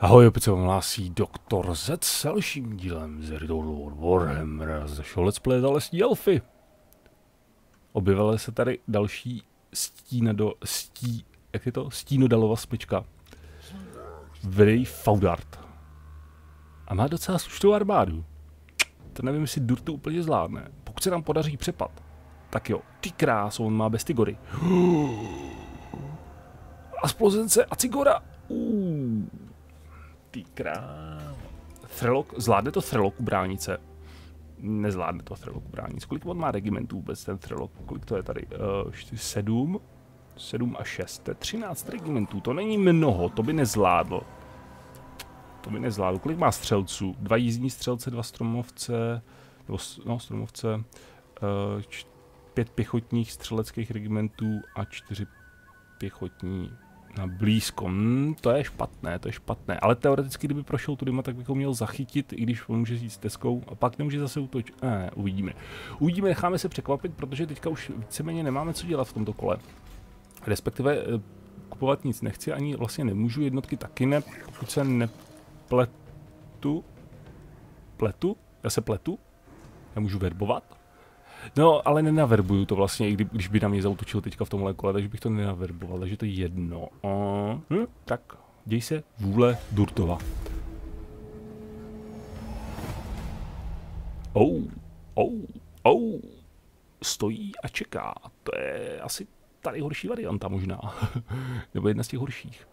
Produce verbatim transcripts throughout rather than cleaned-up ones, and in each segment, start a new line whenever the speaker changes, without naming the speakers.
Ahoj, opět se vám hlásí doktor Z s dalším dílem z World Warhammer z našeho Let's Play za lesní elfy. Objevila se tady další stína do stí, jak je to? Stínodalova smyčka. Vrej Faudart. A má docela slušnou armádu. To nevím, jestli Dur to úplně zvládne. Pokud se nám podaří přepad, tak jo, ty kráso, on má Bestigory. A splozence a Cigora. Uh. Ty krávo. Threlok, zvládne to Threlok u bránice? Nezvládne to Threlok u bránice. Kolik on má regimentů vůbec ten Threlok? Kolik to je tady? Uh, sedm? sedm a šest. To je třináct regimentů. To není mnoho, to by nezvládl. To by nezvládl. Kolik má střelců? Dva jízdní střelce, dva stromovce, nebo, no, stromovce, uh, č, pět pěchotních střeleckých regimentů a čtyři pěchotní na blízko. Hmm, to je špatné, to je špatné. Ale teoreticky, kdyby prošel tudyma, tak bychom měl zachytit, i když on může jít s teskou a pak nemůže zase útočit. Ne, uvidíme. Uvidíme, necháme se překvapit, protože teďka už víceméně nemáme co dělat v tomto kole. Respektive kupovat nic nechci, ani vlastně nemůžu, jednotky taky ne, pokud se nepletu. Pletu? Já se pletu? Já můžu verbovat? No, ale nenaverbuju to vlastně, i kdy, když by na mě zautočil teďka v tomhle kole, takže bych to nenaverboval, takže to je jedno. Uh, hm, tak, děj se vůle Durtova. Oh, oh, oh, stojí a čeká. To je asi tady horší varianta možná. Nebo jedna z těch horších.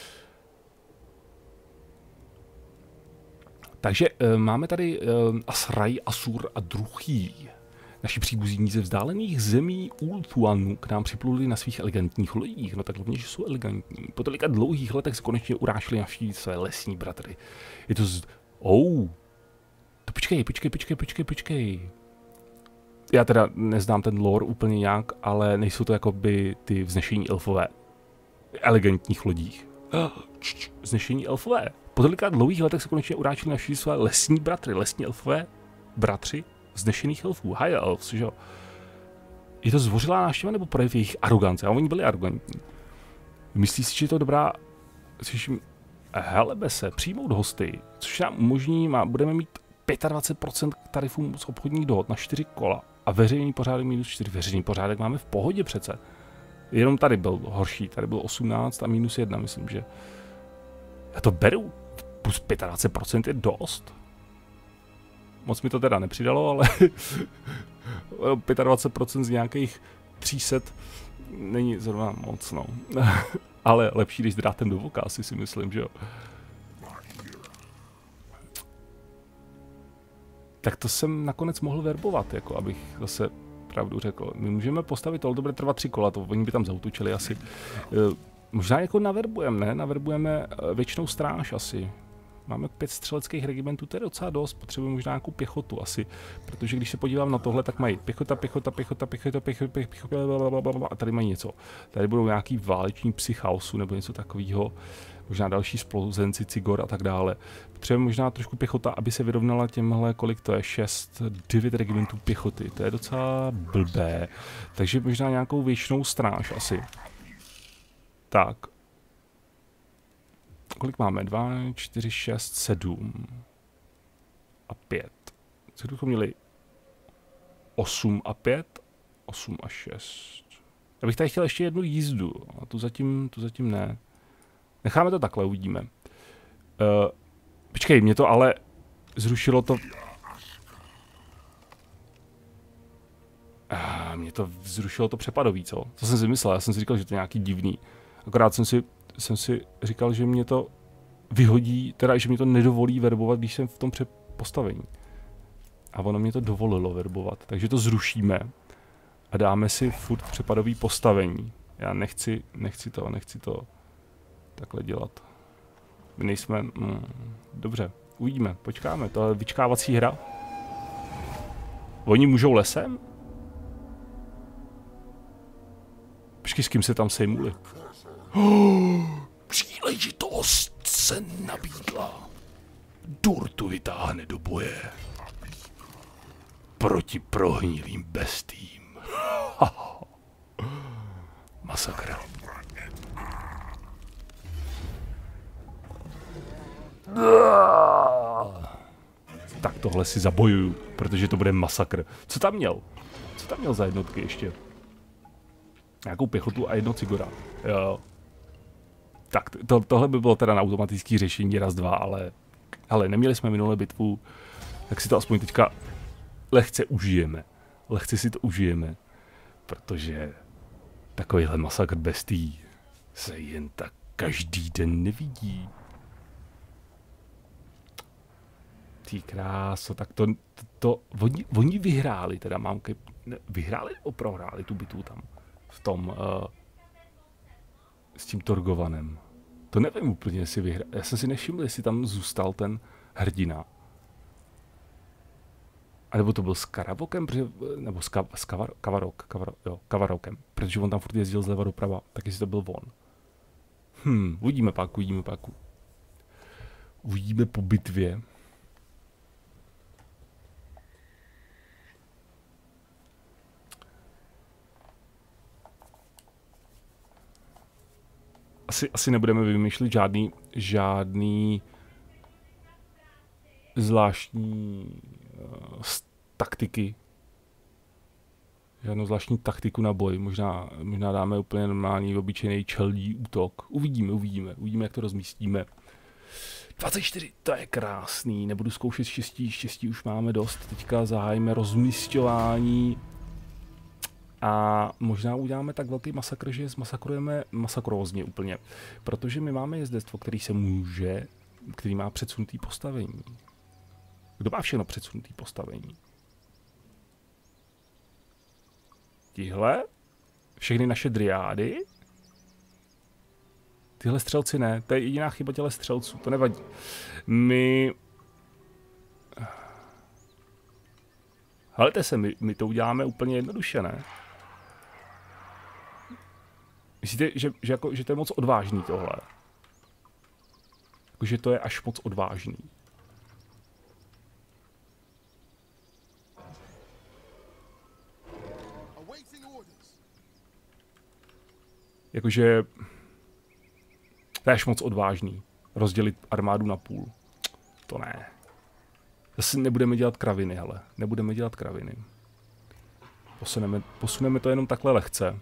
Takže uh, máme tady uh, Asraj, Asur a Druhý. Naši příbuzní ze vzdálených zemí Ulthuanu k nám připluli na svých elegantních lodích. No tak hlavně, že jsou elegantní. Po tolika dlouhých letech se konečně urážili navštívit své lesní bratry. Je to z... Oh. To počkej, počkej, počkej, počkej, počkej. Já teda neznám ten lore úplně nějak, ale nejsou to jakoby ty vznešení elfové. Elegantních lodích. Vznešení elfové. Po tolika dlouhých letech se konečně urážili navštívit své lesní bratry. Lesní elfové bratři vznešených elfů, high elves, že jo. Je to zdvořilá návštěva nebo projev jejich arogance? A oni byli arrogantní. Myslíš si, že je to dobrá... Což... Helebe se, přijmout hosty, což nám umožní, má, budeme mít dvacet pět procent tarifů z obchodních dohod na čtyři kola a veřejný pořádek minus čtyři. Veřejný pořádek máme v pohodě přece. Jenom tady byl horší, tady byl osmnáct a minus jedna, myslím, že. Já to beru, plus dvacet pět procent je dost. Moc mi to teda nepřidalo, ale dvacet pět procent z nějakých tři sta není zrovna moc, no. Ale lepší, když drátem do voka, asi si myslím, že jo. Tak to jsem nakonec mohl verbovat, jako abych zase pravdu řekl. My můžeme postavit, ale to bude trvat tři kola, to oni by tam zautočili asi. Možná jako naverbujeme, ne? Naverbujeme věčnou stráž asi. Máme pět střeleckých regimentů, to je docela dost, potřebujeme možná nějakou pěchotu asi, protože když se podívám na tohle, tak mají pěchota, pěchota, pěchota, pěchota, pěchota, pěchota, a tady mají něco. Tady budou nějaký váleční psi chaosu nebo něco takového, možná další splouzenci, Cigor a tak dále. Potřebujeme možná trošku pěchota, aby se vyrovnala těmhle, kolik to je, šest, devět regimentů pěchoty, to je docela blbé, takže možná nějakou věčnou stráž asi. Tak. Kolik máme? dva, čtyři, šest, sedm a pět. Co bychom měli? osm a pět? osm a šest. Já bych tady chtěl ještě jednu jízdu. A tu zatím, tu zatím ne. Necháme to takhle, uvidíme. Uh, počkej, mě to ale zrušilo to... Uh, mě to zrušilo to přepadový, co? Co jsem si myslel? Já jsem si říkal, že to je nějaký divný. Akorát jsem si... jsem si říkal, že mě to vyhodí, teda že mě to nedovolí verbovat, když jsem v tom postavení. A ono mě to dovolilo verbovat, takže to zrušíme a dáme si furt přepadový postavení. Já nechci, nechci to, nechci to takhle dělat. My nejsme, mm, dobře, uvidíme, počkáme, to je vyčkávací hra. Oni můžou lesem? Počkej, s kým se tam sejmuli? Oh, příležitost se nabídla. Durtu vytáhne do boje. Proti prohnilým bestím. Masakra. Tak tohle si zabojuju, protože to bude masakr. Co tam měl? Co tam měl za jednotky ještě? Nějakou pěchotu a jedno cigora. Jo. Tak to, tohle by bylo teda na automatické řešení raz, dva, ale... Ale neměli jsme minulé bitvu, tak si to aspoň teďka lehce užijeme. Lehce si to užijeme. Protože takovýhle masakr bestií se jen tak každý den nevidí. Ty kráso, tak to, to, to oni, oni vyhráli, teda mám ke, ne, vyhráli nebo prohráli tu bitvu tam, v tom, uh, s tím Torgovanem. To nevím úplně, jestli vyhráli, já jsem si nevšiml, jestli tam zůstal ten hrdina. A nebo to byl s Karavokem, nebo s, Ka, s Kavar, Kavarok, Kavar, jo, Kavarokem, protože on tam furt jezdil zleva doprava, tak jestli to byl on. Hm, uvidíme pak, uvidíme pak. Uvidíme po bitvě. Asi, asi nebudeme vymýšlet žádný, žádný zvláštní uh, taktiky. Žádnou zvláštní taktiku na boj. Možná, možná dáme úplně normální, obyčejný čelní útok. Uvidíme, uvidíme. Uvidíme, jak to rozmístíme. dvacet čtyři, to je krásný. Nebudu zkoušet štěstí, štěstí už máme dost. Teďka zahájíme rozmísťování. A možná uděláme tak velký masakr, že zmasakrujeme masakrózně úplně. Protože my máme jezdectvo, který se může, který má předsunutý postavení. Kdo má všechno předsunutý postavení? Tihle? Všechny naše driády? Tyhle střelci ne, to je jediná chyba těle střelců, to nevadí. My... Helejte se, my, my to uděláme úplně jednoduše, ne? Myslíte, že, že, jako, že to je moc odvážný tohle? Jako, že to je až moc odvážný. Jakože... To je až moc odvážný. Rozdělit armádu na půl. To ne. Zase nebudeme dělat kraviny, hele. Nebudeme dělat kraviny. Posuneme, posuneme to jenom takhle lehce.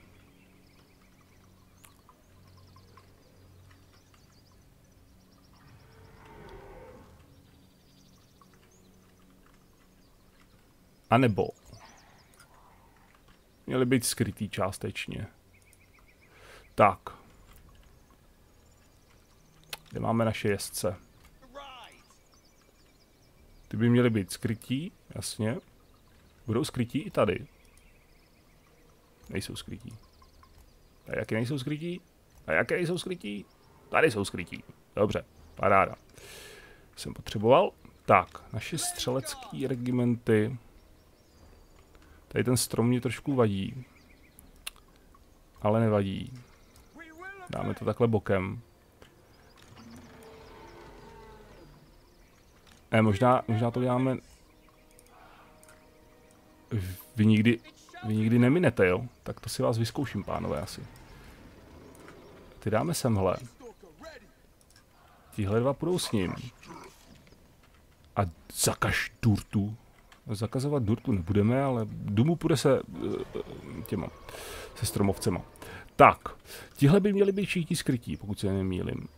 A nebo měly být skrytý částečně. Tak. Kde máme naše jezdce? Ty by měly být skrytí, jasně. Budou skrytí i tady. Nejsou skrytí. A jaké nejsou skrytí? A jaké nejsou skrytí? Tady jsou skrytí. Dobře, paráda. Jsem potřeboval. Tak, naše střelecké regimenty. Tady ten strom mě trošku vadí. Ale nevadí. Dáme to takhle bokem. Ne, možná, možná to děláme... Vy nikdy, vy nikdy neminete, jo? Tak to si vás vyzkouším, pánové, asi. Ty dáme semhle. Tihle dva půjdou s ním. A zakaž durtu. Zakazovat durtu nebudeme, ale důmu půjde se těma, se stromovcema. Tak, tihle by měli být všichni skrytí, pokud se nemýlím.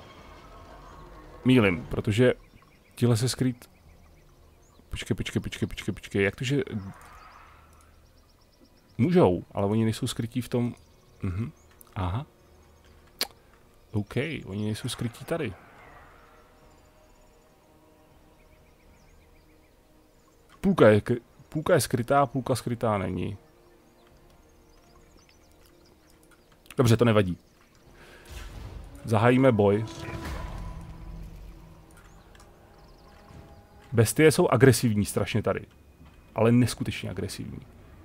Mýlím, protože tihle se skrýt... Počkej, počkej, počkej, počkej, počkej, jak to, že... Můžou, ale oni nejsou skrytí v tom... Mhm. Aha. OK, oni nejsou skrytí tady. Půlka je, půlka je skrytá, půlka skrytá není. Dobře, to nevadí. Zahájíme boj. Bestie jsou agresivní strašně tady. Ale neskutečně agresivní.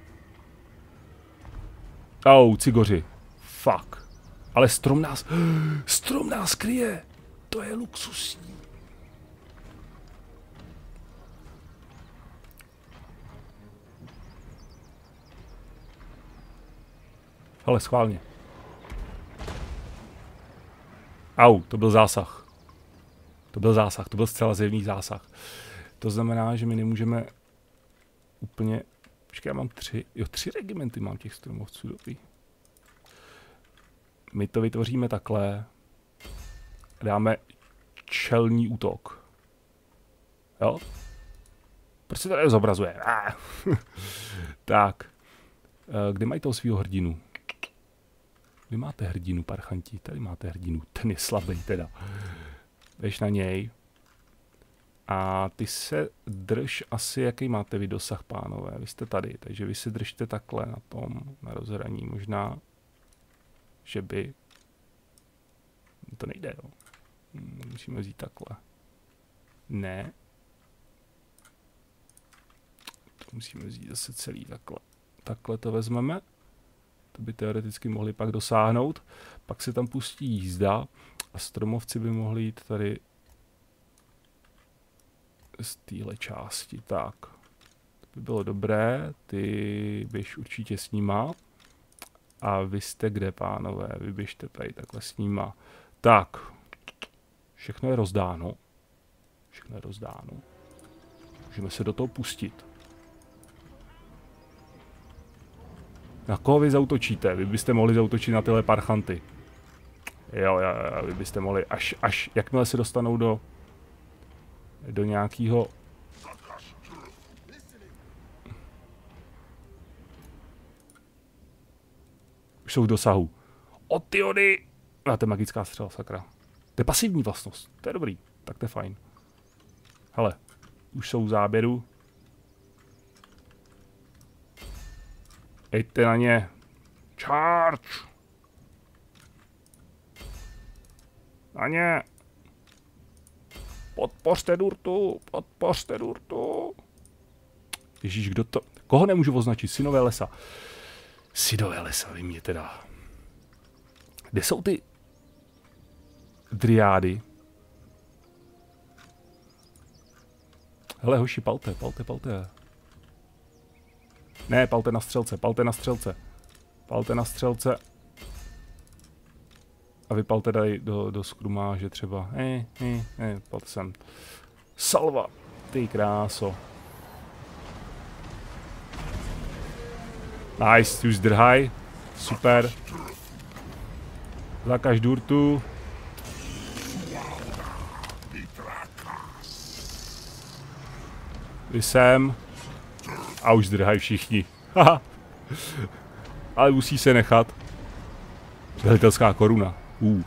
Au, cigoři. Fuck. Ale strom nás... Strom nás kryje. To je luxusní. Ale schválně. Au, to byl zásah. To byl zásah, to byl zcela zjevný zásah. To znamená, že my nemůžeme úplně... Počkej, já mám tři, jo, tři regimenty mám těch stromovců, dobrý. My to vytvoříme takhle. Dáme čelní útok. Jo? Proč se to nezobrazuje? Ah. Tak. Kde mají toho svýho hrdinu? Vy máte hrdinu, parchanti. Tady máte hrdinu. Ten je slabý teda. Jdeš na něj. A ty se drž asi, jaký máte vy dosah, pánové. Vy jste tady, takže vy se držte takhle na tom, na rozhraní. Možná, že by... To nejde, jo. Musíme vzít takhle. Ne. To musíme vzít zase celý takhle. Takhle to vezmeme. To by teoreticky mohli pak dosáhnout. Pak se tam pustí jízda a stromovci by mohli jít tady z téhle části. Tak. To by bylo dobré. Ty běž určitě s nima. A vy jste kde, pánové? Vy běžte tady takhle s nima. Tak. Všechno je rozdáno. Všechno je rozdáno. Můžeme se do toho pustit. Na koho vy zautočíte? Vy byste mohli zautočit na tyhle parchanty. Jo, jo, jo, vy byste mohli, až, až, jakmile se dostanou do, do nějakého... Už jsou v dosahu. O ty ody! A to je magická střela, sakra. To je pasivní vlastnost, to je dobrý, tak to je fajn. Hele, už jsou v záběru. Ejte na ně. Charge! Na ně! Podpořte Durtu, podpořte Durtu. Ježíš, kdo to... Koho nemůžu označit? Synové lesa. Synové lesa, vy mě teda... Kde jsou ty... Driády? Hele, hoši, palte, palte, palte. Ne, palte na střelce, palte na střelce. Palte na střelce. A vypalte tady do, do skrumáže třeba. Eh, eh, eh, palte sem. Salva, ty kráso. Nice, už zdrhaj. Super. Zakaž Durtu. Vy sem. A už zdrhají všichni. Haha. Ale musí se nechat. Velitelská koruna. Uh.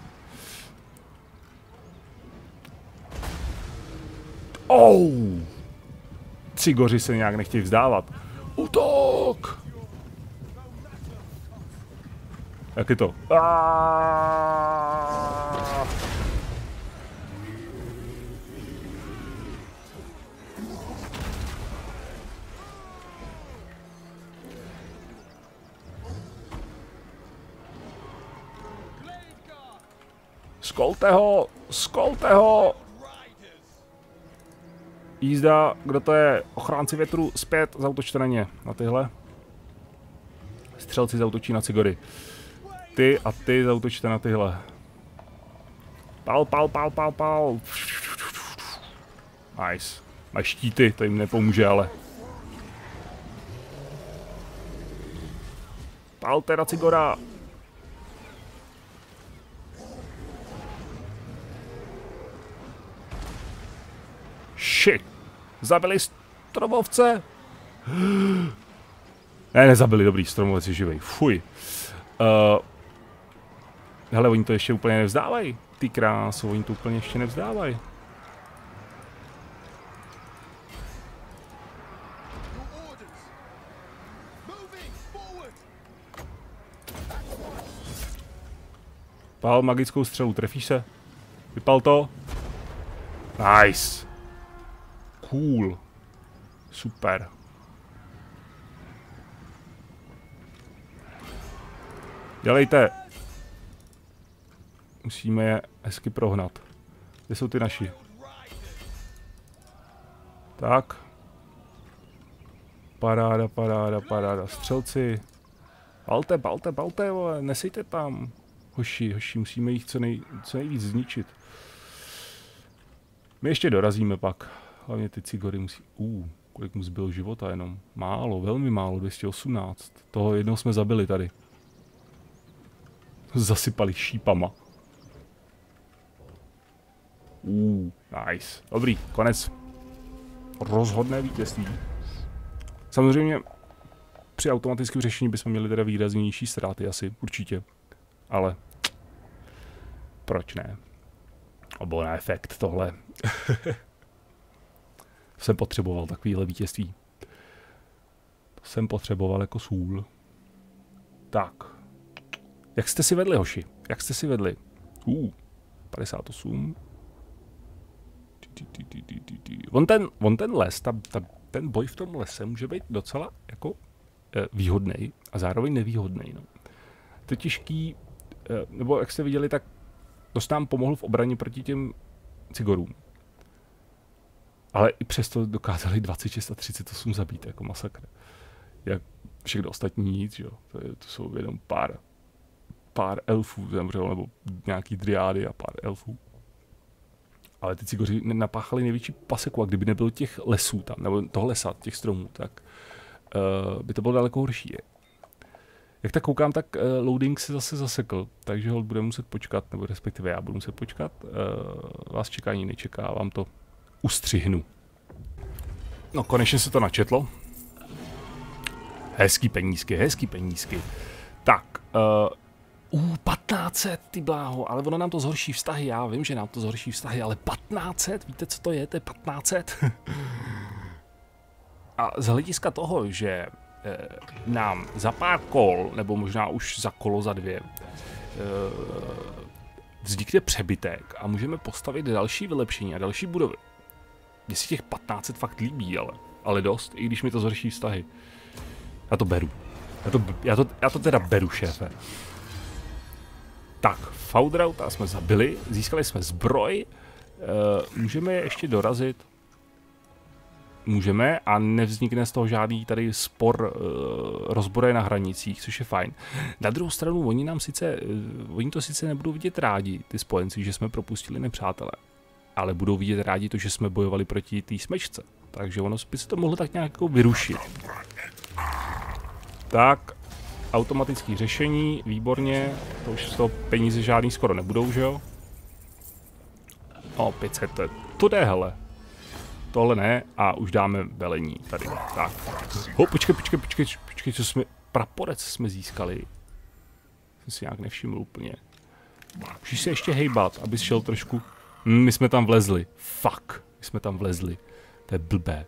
Oh. Cigoři se nějak nechtějí vzdávat. Útok! Jak je to? Aaaaaaah. Skolte ho! Skolte ho! Jízda, kdo to je? Ochránci větru, zpět, zautočte na ně. Na tyhle. Střelci zautočí na cigory. Ty a ty zautočte na tyhle. Pal, pal, pal, pal, pal. Nice. Mají štíty, to jim nepomůže, ale. Palte na cigora. Shit. Zabili stromovce. Ne, nezabili, dobrý, stromovec je živej. Fuj. Uh, hele, oni to ještě úplně nevzdávají. Ty kráso, oni to úplně ještě nevzdávají. Pál magickou střelu, trefíš se? Vypal to? Nice. Cool. Super. Dělejte. Musíme je hezky prohnat. Kde jsou ty naši? Tak. Paráda, paráda, paráda. Střelci. Palte, palte, palte, vole. Nesejte tam. Hoši, hoši, musíme jich co, nej, co nejvíc zničit. My ještě dorazíme pak. Hlavně ty cigory musí... Uh, kolik mu zbylo života jenom. Málo, velmi málo, dvě stě osmnáct. Toho jednoho jsme zabili tady. Zasypali šípama. Uh, nice. Dobrý, konec. Rozhodné vítězství. Samozřejmě při automatickém řešení bychom měli teda výraznější ztráty asi, určitě. Ale proč ne? Obo na efekt tohle. Jsem potřeboval takovýhle vítězství. To jsem potřeboval jako sůl. Tak. Jak jste si vedli, hoši? Jak jste si vedli? Uh, padesát osm. On ten, on ten les, ta, ta, ten boj v tom lese může být docela jako eh, výhodný a zároveň nevýhodný. No. To těžký, eh, nebo jak jste viděli, tak dost nám pomohl v obraně proti těm cigorům. Ale i přesto dokázali dvacet šest a třicet osm zabít jako masakr. Jak všechno ostatní nic, jo. To, je, to jsou jenom pár, pár elfů zemřelo, nebo nějaký driády a pár elfů. Ale ty cigoři napáchali největší paseku a kdyby nebylo těch lesů tam, nebo toho lesa, těch stromů, tak uh, by to bylo daleko horší. Je. Jak tak koukám, tak uh, loading se zase zasekl, takže ho budeme muset počkat, nebo respektive já budu muset počkat. Uh, vás čekání nečeká, vám to ustřihnu. No konečně se to načetlo. Hezký penízky, hezký penízky. Tak, uh, uh, patnáct set, ty bláho, ale ono nám to zhorší vztahy, já vím, že nám to zhorší vztahy, ale patnáct set, víte, co to je, to je patnáct set. A z hlediska toho, že eh, nám za pár kol, nebo možná už za kolo, za dvě, eh, vznikne přebytek a můžeme postavit další vylepšení a další budovy. Mně si těch patnáct set fakt líbí, ale, ale dost, i když mi to zhorší vztahy. Já to beru. Já to, já to, já to teda beru, šéfe. Tak, Faudrauta jsme zabili, získali jsme zbroj, uh, můžeme je ještě dorazit. Můžeme a nevznikne z toho žádný tady spor uh, rozboje na hranicích, což je fajn. Na druhou stranu, oni nám sice, uh, oni to sice nebudou vidět rádi, ty spojenci, že jsme propustili nepřátele, ale budou vidět rádi to, že jsme bojovali proti té smečce. Takže ono by se to mohlo tak nějak jako vyrušit. Tak, automatické řešení, výborně, to už z toho peníze žádný skoro nebudou, že jo? O, pět set, to, to jde, hele. Tohle ne a už dáme velení tady, tak. Ho, počkej, počkej, počkej, počkej, co jsme, praporec jsme získali. Jsem si nějak nevšiml úplně. Můžeš se ještě hejbat, abys šel trošku. Hm, my jsme tam vlezli, fuck, my jsme tam vlezli, to je blbé.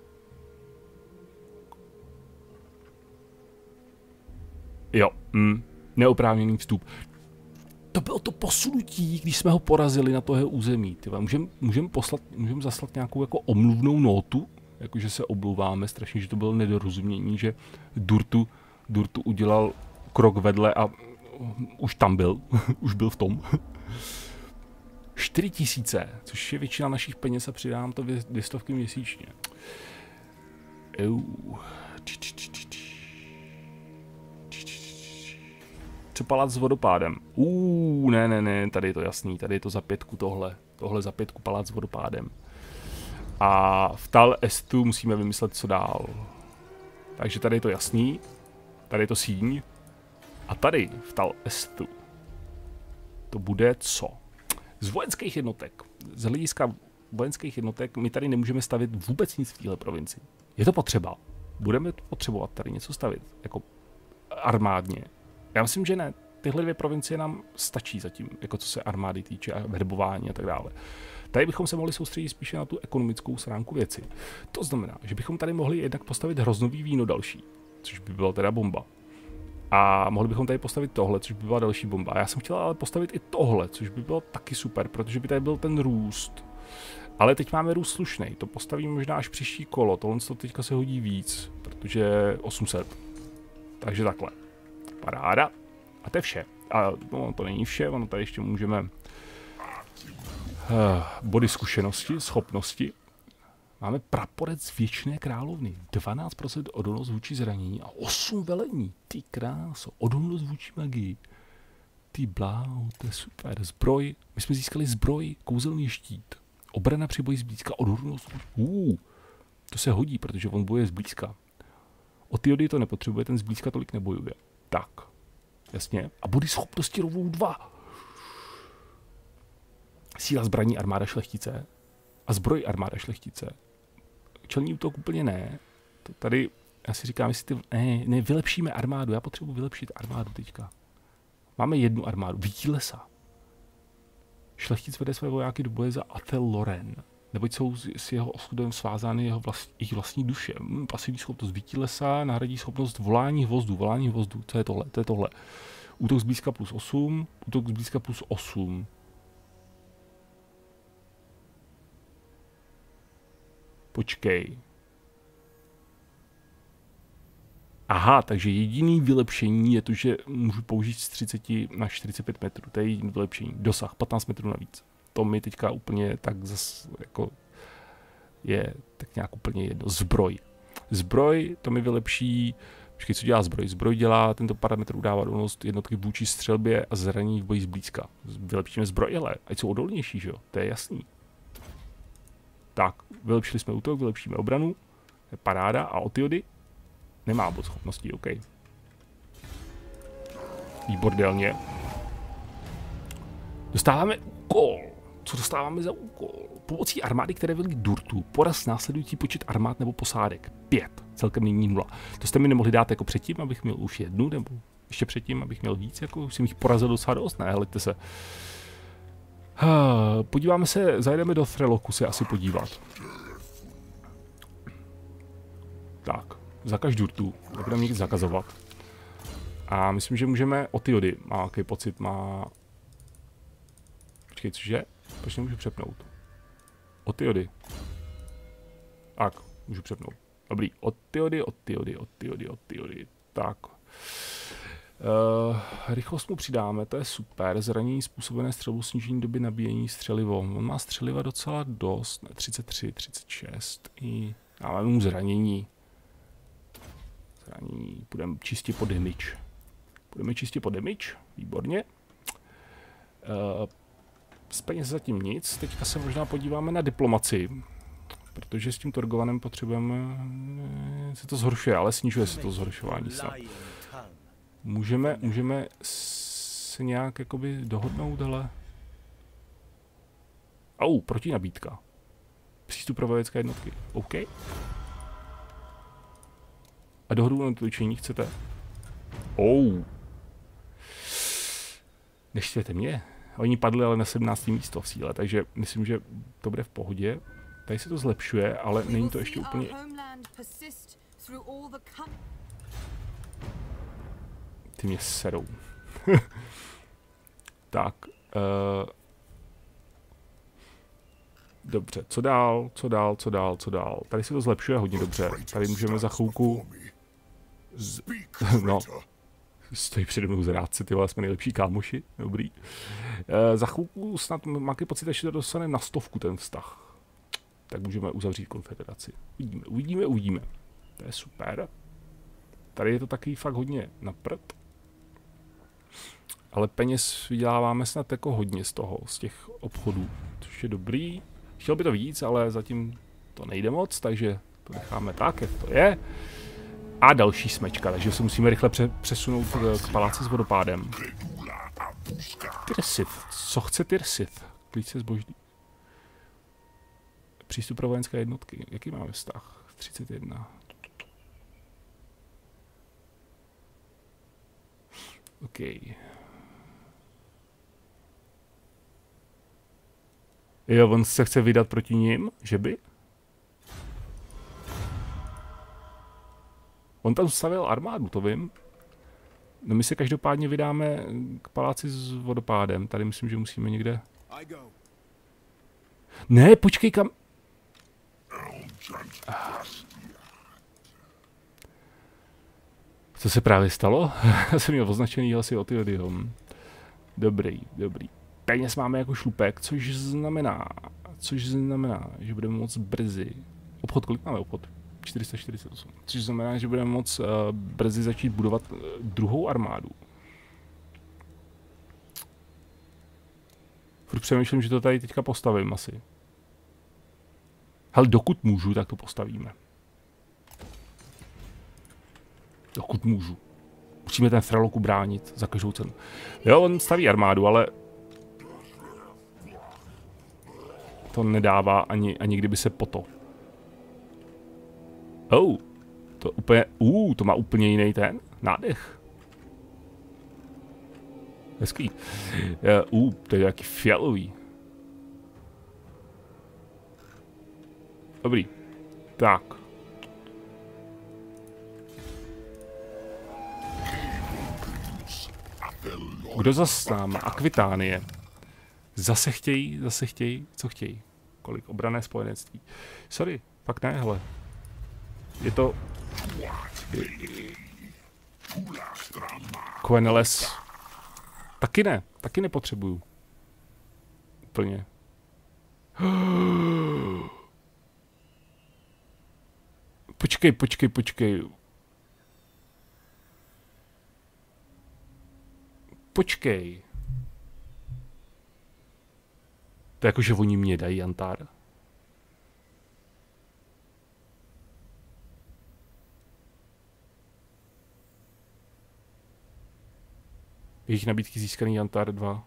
Jo, hm, neoprávněný vstup. To bylo to posunutí, když jsme ho porazili na tohle území. Můžeme můžem poslat, můžem zaslat nějakou jako omluvnou nótu, jakože se omlouváme strašně, že to bylo nedorozumění, že Durtu, Durtu udělal krok vedle a už tam byl, už byl v tom. čtyři tisíce, což je většina našich peněz a přidám to dvě stovky měsíčně. Euu. Co palác s vodopádem? Uuu, ne, ne, ne, tady je to jasný, tady je to za pětku tohle. Tohle za pětku palác s vodopádem. A v Tal Estu musíme vymyslet, co dál. Takže tady je to jasný, tady je to síň. A tady v Tal Estu to bude co? Z vojenských jednotek, z hlediska vojenských jednotek, my tady nemůžeme stavit vůbec nic v téhle provincii. Je to potřeba. Budeme potřebovat tady něco stavit, jako armádně. Já myslím, že ne. Tyhle dvě provincie nám stačí zatím, jako co se armády týče a verbování a tak dále. Tady bychom se mohli soustředit spíše na tu ekonomickou stránku věci. To znamená, že bychom tady mohli jednak postavit hroznový víno další, což by byla teda bomba. A mohli bychom tady postavit tohle, což by byla další bomba. A já jsem chtěl ale postavit i tohle, což by bylo taky super, protože by tady byl ten růst. Ale teď máme růst slušnej, to postavím možná až příští kolo, tohle to teďka se hodí víc, protože osm set. Takže takhle. Paráda. A to je vše. A no, to není vše, ono tady ještě můžeme uh, body zkušenosti, schopnosti. Máme praporec věčné královny. dvanáct procent odolnost vůči zranění a osm velení. Ty kráso. Odolnost vůči magii. Ty bláho, to je super. Zbroj. My jsme získali zbroj, kouzelný štít. Obrana při boji zblízka, odhodlnost. Uh, to se hodí, protože on bojuje zblízka. Otyody to nepotřebuje, ten zblízka tolik nebojuje. Tak, jasně. A body schopnosti rovnou dva. Síla zbraní armáda šlechtice a zbroj armáda šlechtice. Čelní útok úplně ne. To tady, já si říkám, jestli ty, ne, ne, vylepšíme armádu. Já potřebuji vylepšit armádu teďka. Máme jednu armádu. Vítí lesa. Šlechtic vede své vojáky do boje za Athel Loren. Neboť jsou s jeho osudem svázány jeho vlast, jejich vlastní duše. Hmm, pasivní schopnost Vítí lesa nahradí schopnost volání hvozdu. Volání hvozdu. Co je tohle? To je tohle. Útok zblízka plus osm. Útok zblízka plus osm. Počkej. Aha, takže jediný vylepšení je to, že můžu použít z třicet na čtyřicet pět metrů. To je jediný vylepšení. Dosah patnáct metrů navíc. To mi teďka úplně tak zas jako je tak nějak úplně jedno. Zbroj. Zbroj, to mi vylepší. Počkej, co dělá zbroj? Zbroj dělá, tento parametr udává odolnost jednotky vůči střelbě a zranění v boji zblízka. Vylepšíme zbroj, ale ať jsou odolnější, že jo? To je jasný. Tak, vylepšili jsme útok, vylepšíme obranu. Je paráda. A Otyody? Nemá bod schopností, OK. Výbordelně. Dostáváme úkol. Co dostáváme za úkol? Pomocí armády, které velí Durtu, poraz následující počet armád nebo posádek. Pět. Celkem nyní nula. To jste mi nemohli dát jako předtím, abych měl už jednu, nebo ještě předtím, abych měl víc, jako už jsem jich porazil docela dost. Ne, hleďte se. Podíváme se, zajdeme do Threloku se asi podívat. Tak, zakaž Durtu, nebudeme nic zakazovat. A myslím, že můžeme Otyody, má jaký pocit, má... Počkej, cože? Proč nemůžu přepnout? Otyody. Tak, můžu přepnout. Dobrý, Otyody, Otyody, Otyody, Otyody. Tak. Uh, rychlost mu přidáme, to je super. Zranění způsobené střelbou, snížení doby nabíjení střelivo. On má střeliva docela dost, ne, třicet tři, třicet šest. I dáme mu zranění. Zranění, půjdeme čistě po damage. Půjdeme čistě po damage, výborně. Uh, z peněz zatím nic, teďka se možná podíváme na diplomaci. Protože s tím Torgovanem potřebujeme, se to zhoršuje, ale snižuje se to zhoršování snad. Můžeme, můžeme se nějak jakoby dohodnout, ale... Au, protinabídka. Přístup pro vojenské jednotky. OK. A dohodu na točení chcete? Oh. Neštvěte mě. Oni padli ale na sedmnácté místo v síle, takže myslím, že to bude v pohodě. Tady se to zlepšuje, ale není to ještě úplně... Ty mě serou. Tak. Uh... Dobře, co dál, co dál, co dál, co dál. Tady se to zlepšuje hodně dobře. Tady můžeme za chvilku... Z... No. Stojí přede mnou zrádce, ty vole, jsme nejlepší kámoši. Dobrý. Uh, za chvilku snad mám pocit, že to dostane na stovku ten vztah. Tak můžeme uzavřít konfederaci. Uvidíme, uvidíme, uvidíme. To je super. Tady je to taky fakt hodně na prd. Ale peněz vyděláváme snad jako hodně z toho, z těch obchodů. Což je dobrý. Chtěl by to víc, ale zatím to nejde moc, takže to necháme tak, jak to je. A další smečka, takže se musíme rychle pře přesunout k paláci s vodopádem. Tirsit. Co chce Tirsit? Klíč se zboží. Přístup pro vojenské jednotky. Jaký máme vztah? třicet jedna. OK. Jo, on se chce vydat proti nim, že by? On tam stavil armádu, to vím. No my se každopádně vydáme k paláci s vodopádem. Tady myslím, že musíme někde... Ne, počkej, kam... Co se právě stalo? Já jsem měl označený asi Otyody. Dobrý, dobrý. Peněz máme jako šlupek, což znamená, což znamená, že budeme moc brzy. Obchod, kolik máme obchod? čtyři sta čtyřicet osm. Což znamená, že budeme moc uh, brzy začít budovat uh, druhou armádu. Furt přemýšlím, že to tady teďka postavím asi. Hele, dokud můžu, tak to postavíme. Dokud můžu. Musíme ten Freloku bránit za každou cenu. Jo, on staví armádu, ale to nedává ani, ani kdyby se po to. Oh, to úplně, uh, to má úplně jiný ten nádech. Hezký. Uh, to je jaký fialový. Dobrý. Tak. Kdo zas s náma? Akvitánie. Zase chtějí, zase chtějí, co chtějí? Kolik? Obranné spojenectví. Sorry, fakt ne, hele. Je to... Queneles. Taky ne, taky nepotřebuju. Úplně. Počkej, počkej, počkej. Počkej. To je jako, že oni mě dají Antar. Jejich nabídky získaný Antar dva.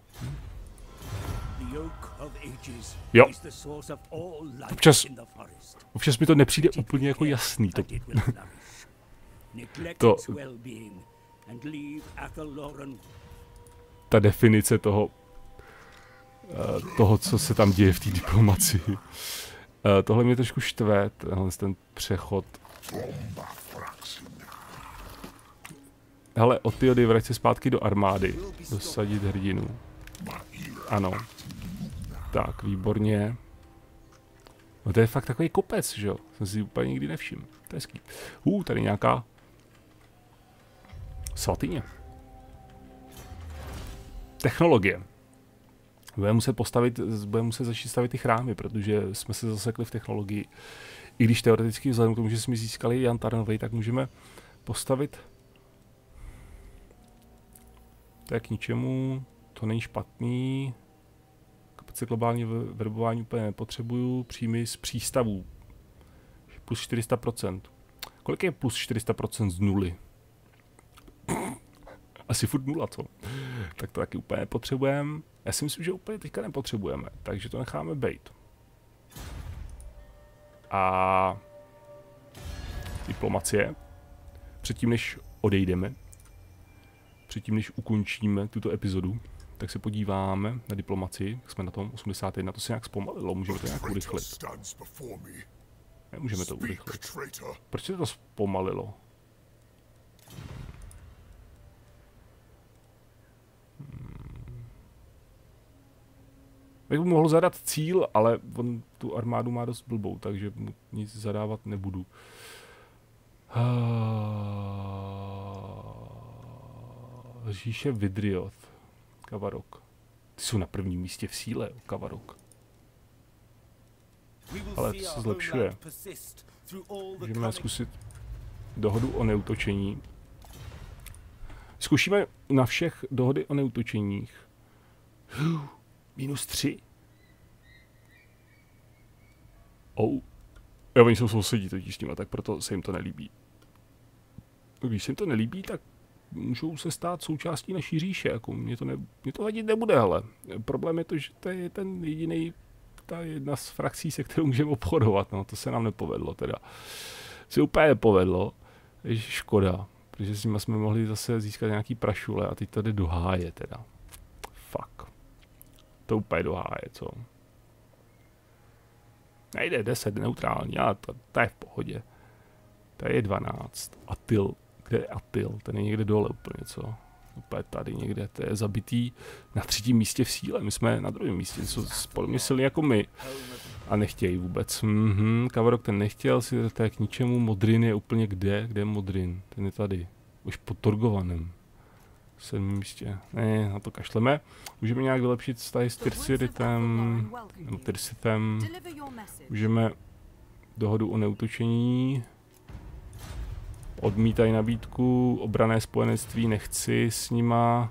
Jo. Občas, občas mi to nepřijde úplně jako jasný. To, to, ta definice toho, toho, co se tam děje v té diplomacii. Tohle mě trošku štve, ten přechod. Hele, Otyody, vrať se zpátky do armády. Dosadit hrdinu. Ano. Tak, výborně. No to je fakt takový kopec, že jo? Jsem si úplně nikdy nevšiml. To je hezký. Uh, tady nějaká svatyně. Technologie. Budeme muset postavit, budeme muset začít stavit ty chrámy, protože jsme se zasekli v technologii. I když teoreticky vzhledem k tomu, že jsme získali Jantar novej, tak můžeme postavit. To je k ničemu, to není špatný. Kapacity globální verbování úplně nepotřebuju. Příjmy z přístavů. Plus čtyři sta procent. Kolik je plus čtyři sta procent z nuly? Asi furt nula, co? Tak to taky úplně nepotřebujeme. Já si myslím, že úplně teďka nepotřebujeme, takže to necháme bejt. A diplomacie. Předtím, než odejdeme, předtím, než ukončíme tuto epizodu, tak se podíváme na diplomacii. Jsme na tom osmdesát jedna, to se nějak zpomalilo, můžeme to nějak urychlit. Nemůžeme to urychlit. Proč se to zpomalilo? Hmm. Bych mohl zadat cíl, ale on tu armádu má dost blbou, takže mu nic zadávat nebudu. Říše Vidrioth. Kavarok. Ty jsou na prvním místě v síle, Kavarok. Ale to se zlepšuje. Můžeme zkusit dohodu o neútočení. Zkušíme na všech dohody o neútočeních. Minus tři. Oh. Jo, oni jsou sousedí totiž s nima, tak proto se jim to nelíbí. Když se jim to nelíbí, tak můžou se stát součástí naší říše. Jako mě, to ne, mě to vadit nebude, ale problém je to, že to je ten jediný, ta jedna z frakcí, se kterou můžeme obchodovat. No, to se nám nepovedlo teda. Se úplně nepovedlo. Je škoda, protože s nimi jsme mohli zase získat nějaký prašule a teď tady do háje teda. Fuck. To úplně do háje, co? Nejde deset, neutrální, ale to, to je v pohodě. Tady je dvanáct. Atyl. Kde je Atyl? Ten je někde dole úplně, co? Úplně tady někde. To je zabitý na třetím místě v síle. My jsme na druhém místě. Jsou podobně silní jako my. A nechtějí vůbec. Mhm, Kavarok ten nechtěl, si to je k ničemu. Modrin je úplně kde? Kde je Modrin? Ten je tady. Už pod Torgovanem. V sedmém místě. Ne, na to kašleme. Můžeme nějak vylepšit vztahy s Tyrsiritem. Nebo Tyrsitem. Můžeme dohodu o neútočení. Odmítají nabídku, obranné spojenectví nechci s nima.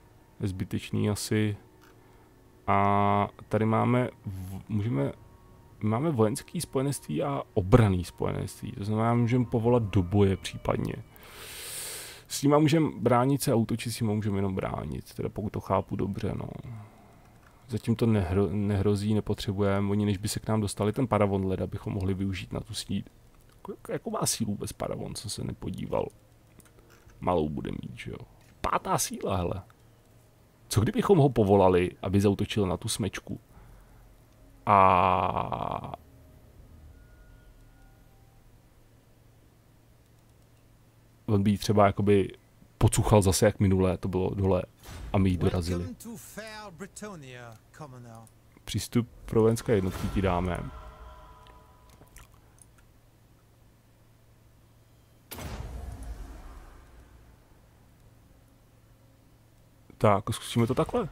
Zbytečný asi. A tady máme, v, můžeme máme vojenské spojenectví a obranné spojenectví. To znamená, můžeme povolat do boje případně. S nima můžeme bránit se a útočit s nima můžeme jenom bránit, teda pokud to chápu dobře, no. Zatím to nehro, nehrozí, nepotřebujeme, oni než by se k nám dostali, ten paravon leda bychom mohli využít na tu sníd. Jakou má sílu vůbec paravon, co se nepodíval? Malou bude mít, že jo. Pátá síla, hele. Co kdybychom ho povolali, aby zaútočil na tu smečku? A... on by jí třeba jakoby pocuchal zase jak minulé, to bylo dole a my jí dorazili. Přístup pro vojenské jednotky ti dáme. Tak, zkusíme to takhle.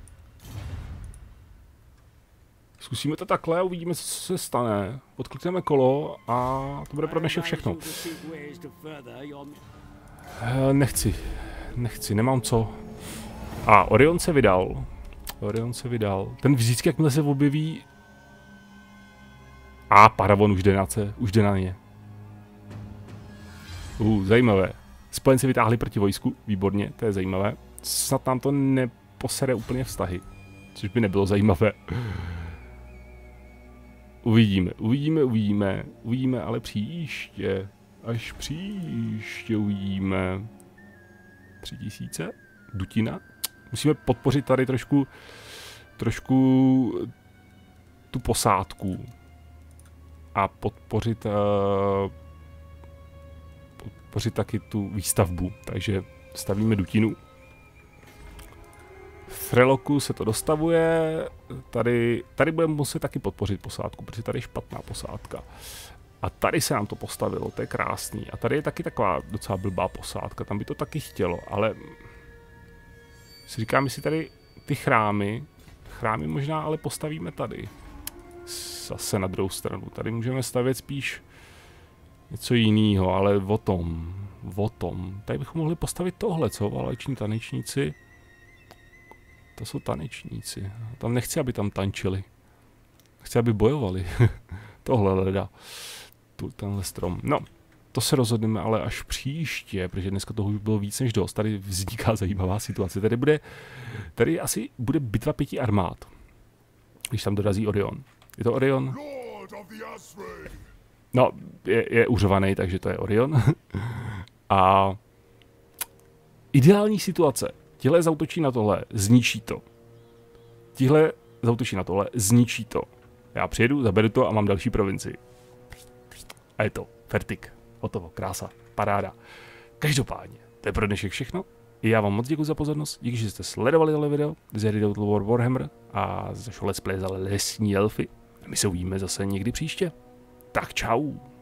Zkusíme to takhle a uvidíme, co se stane. Odklikneme kolo a to bude pro dnešek všechno. Nechci, nechci, nemám co. A Orion se vydal. Orion se vydal. Ten vždycky, jakmile se objeví... A paravon už jde na ce, už jde na ně. Uh, zajímavé. Spojenci vytáhli proti vojsku, výborně, to je zajímavé. Snad nám to neposere úplně vztahy, což by nebylo zajímavé. Uvidíme, uvidíme, uvidíme, uvidíme, ale příště, až příště uvidíme. Tři tisíce? Dutina? Musíme podpořit tady trošku, trošku tu posádku. A podpořit, uh, podpořit taky tu výstavbu, takže stavíme dutinu. V Threloku se to dostavuje, tady, tady budeme muset taky podpořit posádku, protože tady je špatná posádka. A tady se nám to postavilo, to je krásný. A tady je taky taková docela blbá posádka, tam by to taky chtělo, ale si říkám, jestli tady ty chrámy, chrámy možná ale postavíme tady. Zase na druhou stranu, tady můžeme stavět spíš něco jiného, ale o tom, o tom. Tady bychom mohli postavit tohle, co? Váleční tanečníci. To jsou tanečníci. Tam nechci, aby tam tančili. Chci, aby bojovali. Tohle leda. Tu, tenhle strom. No, to se rozhodneme ale až příště, protože dneska toho už bylo víc než dost. Tady vzniká zajímavá situace. Tady bude, tady asi bude bitva pěti armád. Když tam dorazí Orion. Je to Orion? No, je, je uřovaný, takže to je Orion. A ideální situace. Tihle zautočí na tohle, zničí to. Tihle zautočí na tohle, zničí to. Já přijedu, zaberu to a mám další provincii. A je to. Fertik. Hotovo. Krása. Paráda. Každopádně, to je pro dnešek všechno. Já vám moc děkuji za pozornost. Díky, že jste sledovali tohle video z hry Total War Warhammer a zašlo let's play za lesní elfy. A my se uvidíme zase někdy příště. Tak čau.